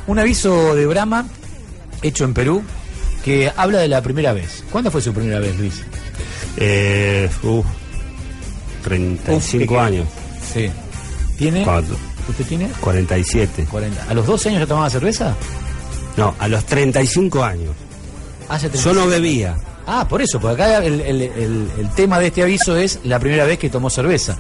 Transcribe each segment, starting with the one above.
un aviso de Brahma hecho en Perú que habla de la primera vez. ¿Cuándo fue su primera vez, Luis? 35 años. Sí. ¿Tiene? ¿Cuánto? ¿Usted tiene? 47. 40. ¿A los 12 años ya tomaba cerveza? No, a los 35 años. Yo no bebía. Ah, por eso, porque acá el tema de este aviso es la primera vez que tomó cerveza.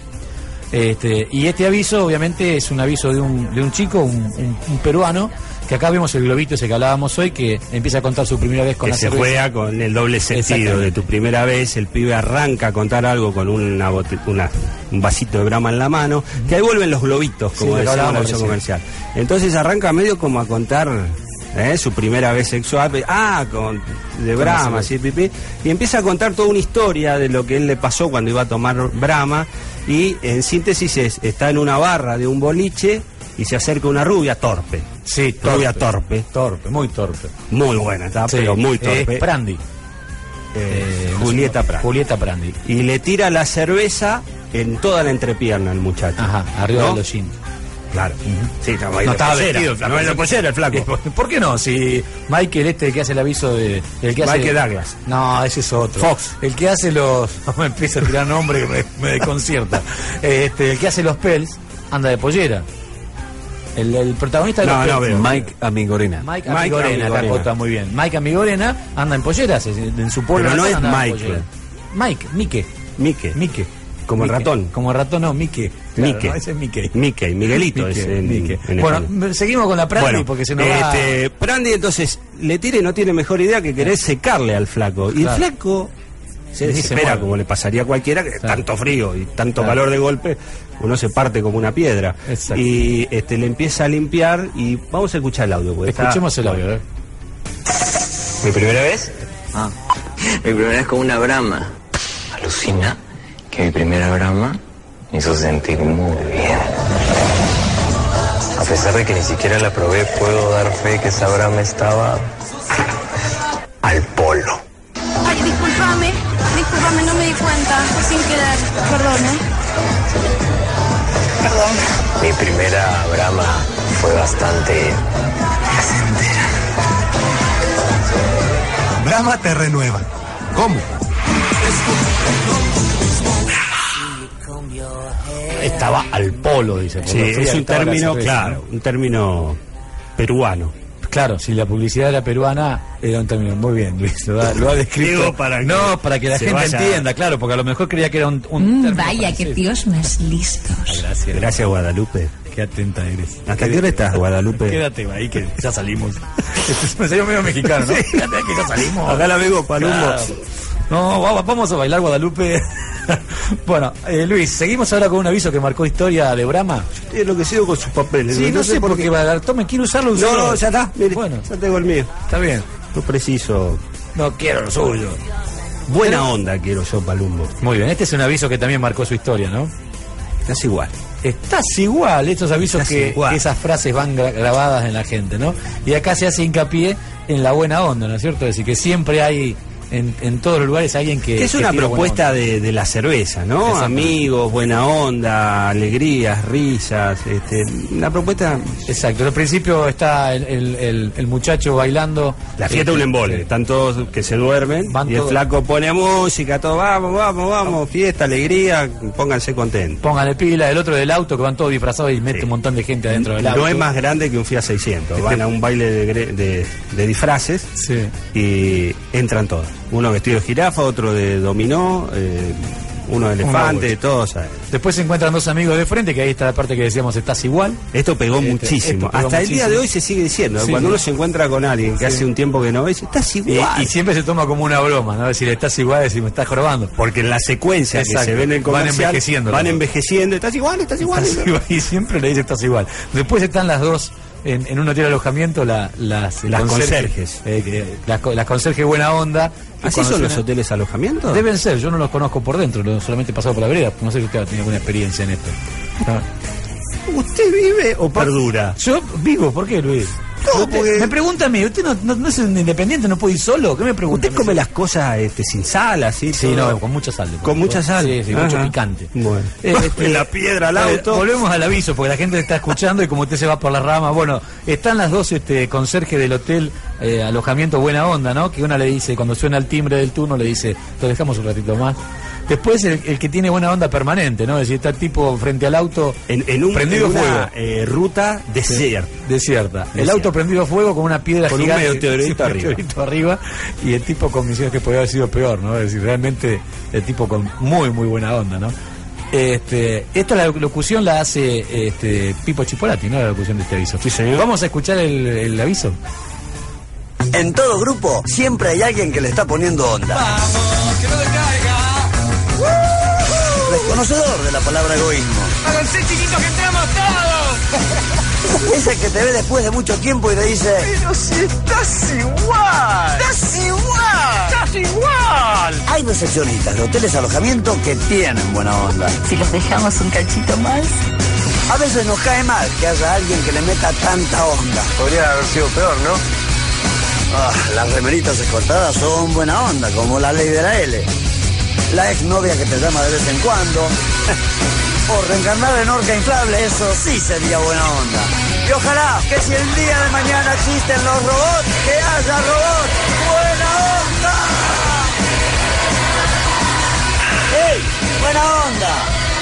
Y este aviso, obviamente, es un aviso de un chico, un peruano, que acá vemos el globito ese que hablábamos hoy, que empieza a contar su primera vez con la cerveza. Se juega con el doble sentido de tu primera vez. El pibe arranca a contar algo con un vasito de Brahma en la mano, que ahí vuelven los globitos, como decía la versión comercial. Entonces arranca medio como a contar su primera vez sexual, de Brahma, así, pipí, y empieza a contar toda una historia de lo que él le pasó cuando iba a tomar Brahma, y en síntesis está en una barra de un boliche y se acerca una rubia torpe. Sí, rubia torpe. Torpe, muy torpe. Muy buena, pero muy torpe. Prandi. Julieta Prandi. Julieta Prandi. Y le tira la cerveza en toda la entrepierna al muchacho. Ajá, arriba del hollín. Claro. Sí, no estaba vestido, no es la pollera el flaco. ¿Por qué no? Si Michael, que hace el aviso de... Michael Douglas. No, ese es otro. Fox. El que hace los... No me empieza a tirar nombre que me desconcierta. El que hace los pels anda de pollera. El protagonista de los pels. Mike Amigorena. Mike Amigorena, acá está muy bien. Mike Amigorena anda en polleras, en su pueblo. Pero no es Michael. Mike. Como el ratón. Como el ratón, no, Mickey. Claro, Mickey. No, ese es Mickey. Miguelito es en bueno, seguimos con la Prandi porque se nos va... Prandi entonces le tira y no tiene mejor idea que querer secarle al flaco. Y el flaco se desespera, como le pasaría a cualquiera, que tanto frío y tanto calor de golpe, uno se parte como una piedra. Exacto. Y le empieza a limpiar y vamos a escuchar el audio. Escuchemos el audio, ¿Mi primera vez? Mi primera vez con una Brahma. Alucina que mi primera Brahma me hizo sentir muy bien. A pesar de que ni siquiera la probé, puedo dar fe que esa Brahma estaba al polo. Ay, discúlpame, no me di cuenta, fue sin querer, perdón. Mi primera Brahma fue bastante placentera. Brahma te renueva. ¿Cómo? Estaba al polo, dice. Sí, es un término, claro, un término peruano. Claro, si la publicidad era peruana, era un término. Muy bien, Luis, lo ha descrito. Para que la gente entienda, claro, porque a lo mejor creía que era un término vaya, parecido. qué tíos más listos. Gracias. Gracias, Guadalupe. Qué atenta eres. ¿Hasta qué hora estás, Guadalupe? Quédate ahí, que ya salimos. Me salió medio mexicano, ¿no? Quédate que ya salimos. Acá la veo, Palumbo. Claro. No, vamos a bailar, Guadalupe. Bueno, Luis, seguimos ahora con un aviso que marcó historia de Brahma. Estoy enloquecido con sus papeles. Sí, no sé por qué va a dar. Tome, quiero usarlo. No, ya está. Mire, bueno, ya tengo el mío. Está bien. No preciso. No quiero lo suyo. Buena onda quiero yo, Palumbo. Muy bien, este es un aviso que también marcó su historia, ¿no? Estás igual. Estás igual, estos avisos que esas frases van grabadas en la gente, ¿no? Y acá se hace hincapié en la buena onda, ¿no es cierto? Es decir, que siempre hay en todos los lugares alguien que es una propuesta de la cerveza, ¿no? Amigos, buena onda, alegrías, risas, una propuesta. Exacto, al principio está el muchacho bailando. La fiesta de un embole, están todos que se duermen y el flaco pone música, todo, vamos, fiesta, alegría, pónganse contentos. Pónganle pila, el otro del auto que van todos disfrazados y mete un montón de gente adentro del auto. No es más grande que un Fiat 600, van a un baile de disfraces y entran todos. Uno vestido de jirafa, otro de dominó, uno de elefante, todos. Después se encuentran dos amigos de frente, que ahí está la parte que decíamos, estás igual. Esto pegó muchísimo. Hasta el día de hoy se sigue diciendo. Cuando uno se encuentra con alguien que hace un tiempo que no ve, dice, estás igual. Y siempre se toma como una broma, ¿no? Decir, estás igual, decir, me estás jorobando. Porque en la secuencia que se ven en el comercial, van envejeciendo, estás igual. Y siempre le dice, estás igual. Después están las dos. En un hotel de alojamiento las conserjes. Las conserjes buena onda. ¿Así son los hoteles alojamientos? Deben ser, yo no los conozco por dentro, solamente he pasado por la vereda. No sé si usted ha tenido alguna experiencia en esto. ¿Usted vive o perdura? Yo vivo, ¿por qué, Luis? No, porque... Me pregunta a mí, ¿usted no es un independiente, no puede ir solo? ¿Qué me pregunta? ¿Usted come las cosas sin sal, así? Sí, no, con mucha sal. ¿Con mucha sal? Sí, mucho picante. Bueno. La piedra al auto. Volvemos al aviso, porque la gente está escuchando y como usted se va por las ramas. Bueno, están las dos conserjes del hotel alojamiento Buena Onda, ¿no? Que una le dice, cuando suena el timbre del turno, le dice, lo dejamos un ratito más. Después el que tiene buena onda permanente, ¿no? Es decir, está el tipo frente al auto prendido fuego. Ruta desierta. El auto prendido a fuego con una piedra con gigante. Un meteorito arriba. Y el tipo con misiones que podría haber sido peor, ¿no? Es decir, realmente el tipo con muy buena onda, ¿no? Esta la locución la hace Pipo Chipolati, ¿no? La locución de este aviso. Sí, señor. Vamos a escuchar el aviso. En todo grupo siempre hay alguien que le está poniendo onda. ¡Vamos, que no decaiga! Desconocedor de la palabra egoísmo. ¡Háganse chiquitos que entramos todos! Es el que te ve después de mucho tiempo y te dice... ¡Pero si estás igual! ¡Estás igual! ¡Estás igual! Hay recepcionistas de hoteles alojamiento que tienen buena onda. Si los dejamos un cachito más... A veces nos cae mal que haya alguien que le meta tanta onda. Podría haber sido peor, ¿no? Las remeritas escotadas son buena onda, como la ley de la L. La exnovia que te llama de vez en cuando. O reencarnar en orca inflable, eso sí sería buena onda. Y ojalá que si el día de mañana existen los robots, que haya robots buena onda. ¡Ey! ¡Buena onda!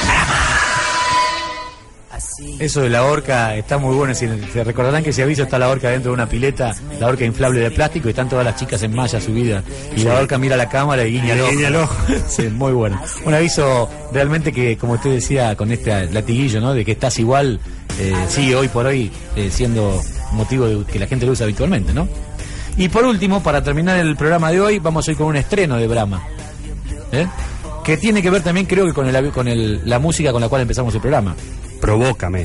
Eso de la horca está muy bueno. Se recordarán que ese aviso está la horca dentro de una pileta, la horca inflable de plástico, y están todas las chicas en malla subidas. Y la horca mira a la cámara y guiña el ojo. Sí, muy bueno. Un aviso realmente que, como usted decía, con este latiguillo, ¿no? De que estás igual, sigue hoy por hoy siendo motivo de que la gente lo usa habitualmente, ¿no? Y por último, para terminar el programa de hoy, vamos a ir con un estreno de Brahma. Que tiene que ver también, creo que con la música con la cual empezamos el programa. Provócame.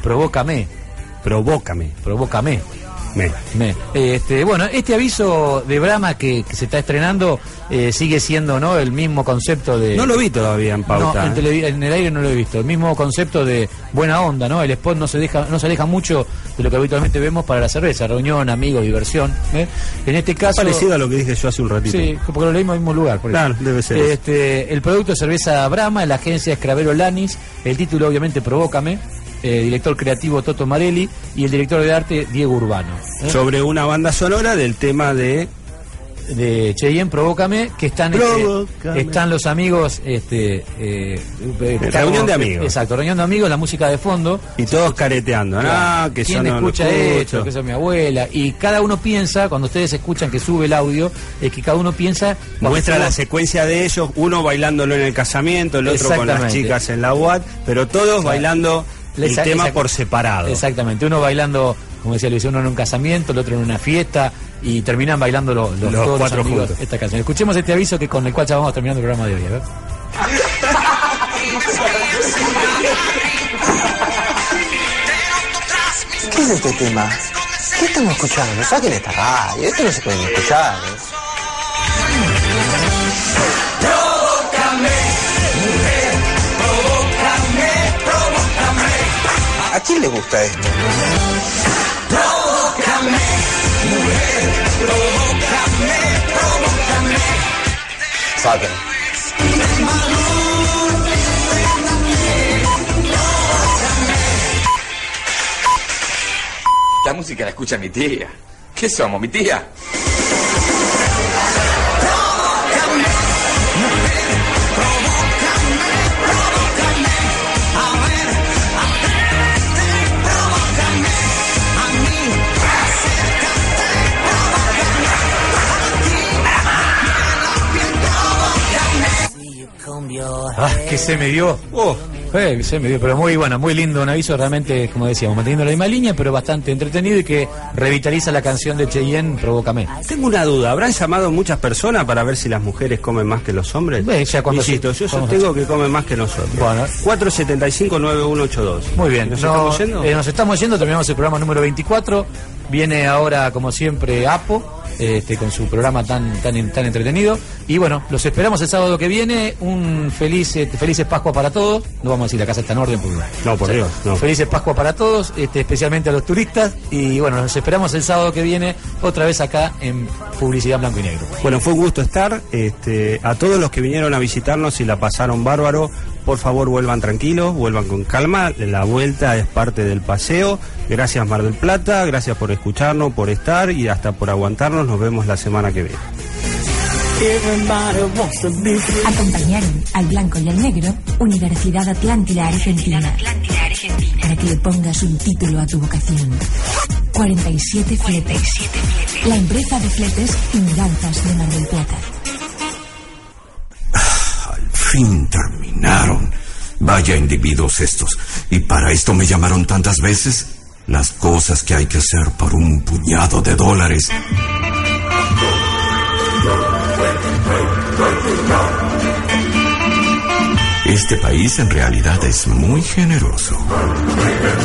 Bueno, este aviso de Brahma que se está estrenando sigue siendo, ¿no?, el mismo concepto de... No lo vi todavía en pauta. No, en el aire no lo he visto. El mismo concepto de buena onda, ¿no? El spot no se aleja mucho de lo que habitualmente vemos para la cerveza. Reunión, amigos, diversión. En este caso... Parecido a lo que dije yo hace un ratito. Sí, porque lo leímos en el mismo lugar. Por claro, debe ser. El producto es cerveza Brahma, la agencia Escravero Lanis. El título, obviamente, Provócame. Director creativo Toto Marelli y el director de arte Diego Urbano. Sobre una banda sonora del tema de Cheyenne, Provócame, que están los amigos, reunión de amigos. Exacto, reunión de amigos, la música de fondo. Y todos careteando, claro. Que ¿Quién escucha esto? Que es mi abuela. Y cada uno piensa, cuando ustedes escuchan que sube el audio, es que cada uno piensa... Muestra la secuencia de ellos, uno bailándolo en el casamiento, el otro con las chicas en la UAT, pero todos bailando... El tema por separado. Exactamente, uno bailando, como decía Luis, uno en un casamiento, el otro en una fiesta, y terminan bailando todos cuatro los amigos juntos. Esta canción. Escuchemos este aviso con el cual ya vamos terminando el programa de hoy. A ver. ¿Qué es este tema? ¿Qué estamos escuchando? Saquen esta radio, esto no se puede escuchar. ¿A quién le gusta esto? Provócame, mujer, provócame. Saquen. La música la escucha mi tía. ¿Qué somos, mi tía? Que se me dio. Se me dio, pero muy bueno, muy lindo, un aviso realmente, como decíamos, manteniendo la misma línea, pero bastante entretenido y que revitaliza la canción de Cheyenne, Provócame. Tengo una duda, ¿habrán llamado muchas personas para ver si las mujeres comen más que los hombres? Ya cuando yo sostengo que comen más que nosotros. Bueno. 475-9182. Muy bien. ¿Nos estamos yendo? Nos estamos yendo, terminamos el programa número 24. Viene ahora, como siempre, Apo. Con su programa tan entretenido. Y bueno, los esperamos el sábado que viene. Un felices Pascua para todos. No vamos a decir la casa está en orden porque... No, por Dios, no. Felices Pascua para todos, especialmente a los turistas. Y bueno, los esperamos el sábado que viene otra vez acá en Publicidad Blanco y Negro. Bueno, fue un gusto estar. A todos los que vinieron a visitarnos y la pasaron bárbaro, por favor vuelvan tranquilos, vuelvan con calma. La vuelta es parte del paseo. Gracias Mar del Plata, gracias por escucharnos, por estar y hasta por aguantarnos. Nos vemos la semana que viene. Acompañaron al Blanco y al Negro Universidad Atlántida Argentina, para que le pongas un título a tu vocación. 47 Fletes, la empresa de fletes y mudanzas de Mar del Plata. Al fin terminaron. Vaya individuos estos. Y para esto me llamaron tantas veces. Las cosas que hay que hacer por un puñado de dólares. Este país en realidad es muy generoso.